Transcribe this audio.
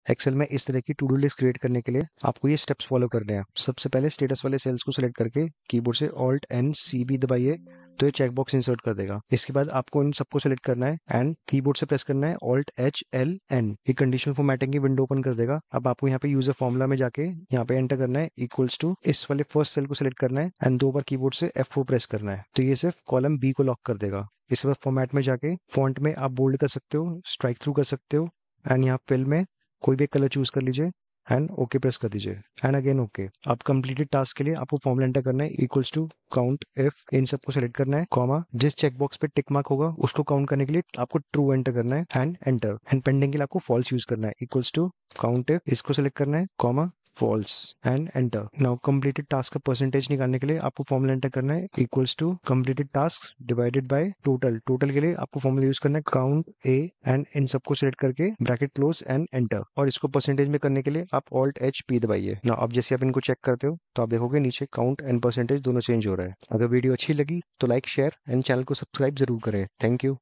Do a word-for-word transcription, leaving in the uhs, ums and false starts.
Excel में इस तरह की टू डू लिस्ट क्रिएट करने के लिए आपको ये स्टेप्स फॉलो करने हैं। सबसे पहले स्टेटस वाले सेल्स को सिलेक्ट करके कीबोर्ड से ऑल्ट एन सी बी दबाइए तो ये चेक बॉक्स इंसर्ट कर देगा। इसके बाद आपको इन सबको सिलेक्ट करना है एंड कीबोर्ड से प्रेस करना है ऑल्ट एच एल एन। ये कंडीशनल फॉर्मेटिंग की विंडो ओपन कर देगा। अब आपको यहाँ पे यूजर फॉर्मूला में जाके यहाँ पे एंटर करना है इक्वल्स टू, इस वाले फर्स्ट सेल को सिलेक्ट करना है एंड दो बार कीबोर्ड से एफ फोर प्रेस करना है तो ये सिर्फ कॉलम बी को लॉक कर देगा। इसके बाद फॉर्मेट में जाके फॉन्ट में आप बोल्ड कर सकते हो, स्ट्राइक थ्रू कर सकते हो एंड यहाँ फिल में कोई भी कलर चूज कर लीजिए एंड ओके प्रेस कर दीजिए एंड अगेन ओके। अब कंप्लीटेड टास्क के लिए आपको फॉर्मूला एंटर करना है इक्वल्स टू काउंट इफ, इन सबको सिलेक्ट करना है कॉमा, जिस चेक बॉक्स पे टिक मार्क होगा उसको काउंट करने के लिए आपको ट्रू एंटर करना है एंड एंटर। एंड पेंडिंग के लिए आपको फॉल्स यूज करना है इक्वल्स टू काउंट इफ, इसको सिलेक्ट करना है comma false and enter. Now completed task का परसेंटेज निकालने के लिए आपको फॉर्मूला एंटर करना है equals to completed task divided by total. Total के लिए आपको फॉर्मूला यूज करना है काउंट ए एंड इन सबको सिलेक्ट करके ब्रैकेट क्लोज एंड एंटर। और इसको परसेंटेज में करने के लिए आप ऑल्ट एच पी दबाइए। नाउ अब जैसे आप इनको चेक करते हो तो आप देखोगे नीचे काउंट एंड परसेंटेज दोनों चेंज हो रहा है। अगर वीडियो अच्छी लगी तो लाइक शेयर एंड चैनल को सब्सक्राइब जरूर करें। Thank you.